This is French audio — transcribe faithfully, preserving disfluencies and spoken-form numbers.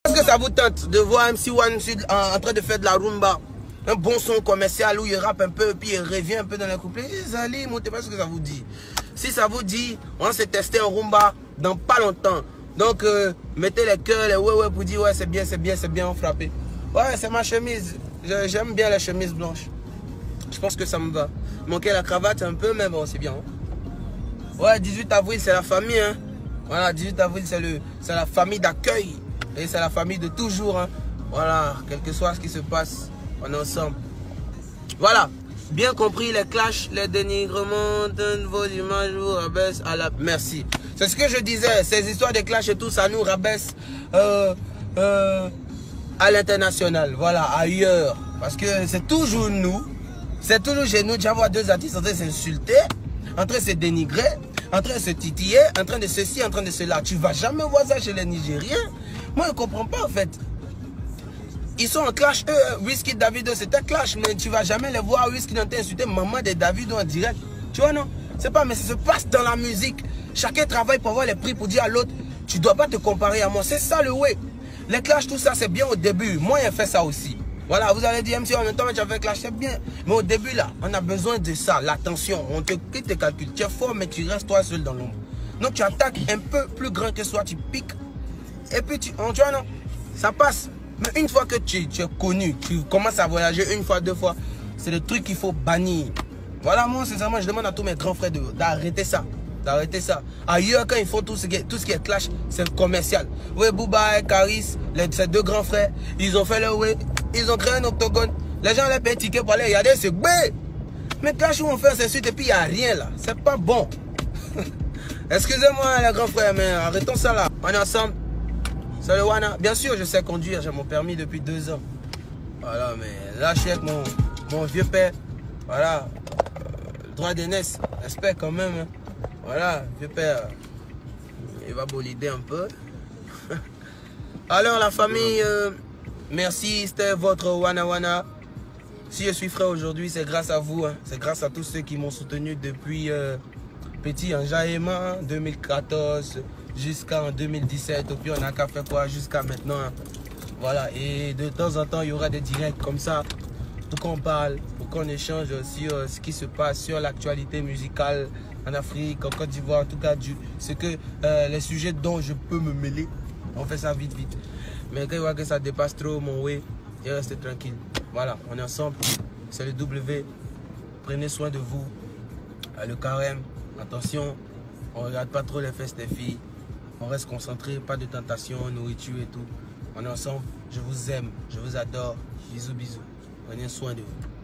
Est-ce que ça vous tente de voir M C One en, en train de faire de la rumba? Un bon son commercial où il rappe un peu, puis il revient un peu dans les couplets. Zali, montez pas ce que ça vous dit. Si ça vous dit, on va se tester en rumba dans pas longtemps. Donc, euh, mettez les cœurs, les ouais ouais pour dire ouais c'est bien, c'est bien, c'est bien, on frappé. Ouais, c'est ma chemise. J'aime bien la chemise blanche. Je pense que ça me va. Manquer la cravate un peu, mais bon, c'est bien. Hein? Ouais, dix-huit avril, c'est la famille. Hein? Voilà, dix-huit avril, c'est la famille d'accueil. Et c'est la famille de toujours. Hein? Voilà, quel que soit ce qui se passe, on est ensemble. Voilà, bien compris les clashs, les dénigrements de vos images vous rabaisse à la... Merci. C'est ce que je disais, ces histoires de clash et tout, ça nous rabaisse euh, euh, à l'international. Voilà, ailleurs. Parce que c'est toujours nous. C'est toujours chez nous, tu vas voir deux artistes en train de s'insulter, en train de se dénigrer, en train de se titiller, en train de ceci, en train de cela. Tu ne vas jamais voir ça chez les Nigériens. Moi, je ne comprends pas en fait. Ils sont en clash, eux, Wizkid, Davido, c'était clash, mais tu ne vas jamais les voir, Wizkid en train d'insulter maman de Davido en direct. Tu vois, non? C'est pas, mais ça se passe dans la musique. Chacun travaille pour avoir les prix, pour dire à l'autre, tu ne dois pas te comparer à moi. C'est ça le way. Les clashs, tout ça, c'est bien au début. Moi, j'ai fait ça aussi. Voilà, vous allez dire, M C, en même temps, tu as fait clash, c'est bien. Mais au début, là, on a besoin de ça, l'attention. On te quitte tes calculs. Tu es fort, mais tu restes toi seul dans l'ombre. Donc, tu attaques un peu plus grand que soi, tu piques. Et puis, tu, tu vois, non, ça passe. Mais une fois que tu, tu es connu, tu commences à voyager une fois, deux fois, c'est le truc qu'il faut bannir. Voilà, moi, sincèrement, je demande à tous mes grands frères d'arrêter ça. D'arrêter ça. Ailleurs, quand ils font tout ce qui est, tout ce qui est clash, c'est commercial. Oui, Booba et Karis, les, ces deux grands frères, ils ont fait le way, ils ont créé un octogone. Les gens les payent ticket pour aller regarder, c'est bé. Mais clash où on fait ces suites et puis il n'y a rien là. C'est pas bon. Excusez-moi, les grands frères, mais arrêtons ça là. On est ensemble. C'est le Wana. Bien sûr, je sais conduire, j'ai mon permis depuis deux ans. Voilà, mais là, je suis avec mon, mon vieux père. Voilà. Euh, droit d'aînesse, respect quand même. Hein. Voilà, vieux père, il va bolider un peu. Alors la famille, euh, merci, c'était votre Wana Wana. Si je suis frère aujourd'hui, c'est grâce à vous. Hein. C'est grâce à tous ceux qui m'ont soutenu depuis euh, petit en Jaïma, deux mille quatorze jusqu'en deux mille dix-sept. Et puis on a qu'à faire quoi jusqu'à maintenant. Hein. Voilà, et de temps en temps, il y aura des directs comme ça. Pour qu'on parle, pour qu'on échange sur euh, ce qui se passe, sur l'actualité musicale en Afrique, en Côte d'Ivoire, en tout cas, c'est que euh, les sujets dont je peux me mêler, on fait ça vite, vite. Mais quand il voit que ça dépasse trop mon way, et restez tranquille. Voilà, on est ensemble, c'est le W. Prenez soin de vous. Le carême, attention, on ne regarde pas trop les fesses des filles. On reste concentré, pas de tentation, nourriture et tout. On est ensemble, je vous aime, je vous adore. Bisous, bisous. Prenez soin de vous.